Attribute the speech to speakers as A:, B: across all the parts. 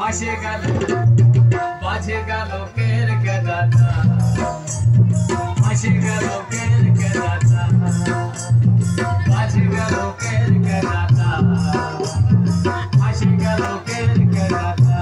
A: ফাঁসে গেল বাজে গেল কের কেদাটা ফাঁসে গেল কের কেদাটা বাজে গেল কের কেদাটা ফাঁসে গেল কের কেদাটা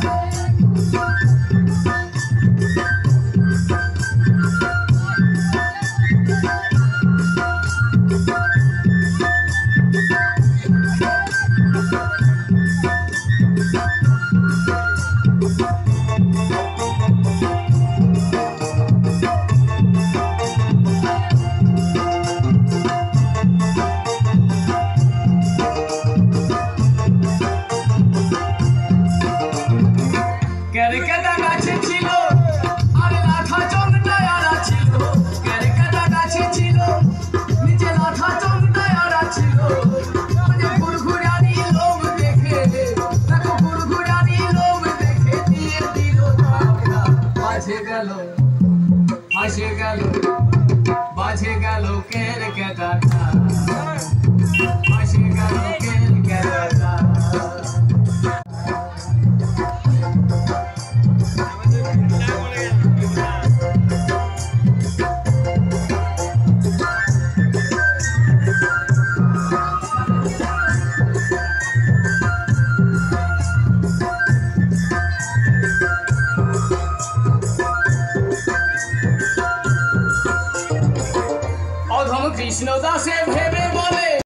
A: কেরকেদা গাছে ছিল আর লাঠা চন্দ্রায় আড়া ছিল কেরকেদা গাছে ছিল নিচে লাঠা চন্দ্রায় আড়া ছিল ঘুরঘুরানি লোম দেখে দেখো ঘুরঘুরানি লোম দেখে দিয়ে দিল বাজে গেল ফাঁসে গেল বাজে গেল কেরকেদাটা ফাঁসে গেল কেরকেদাটা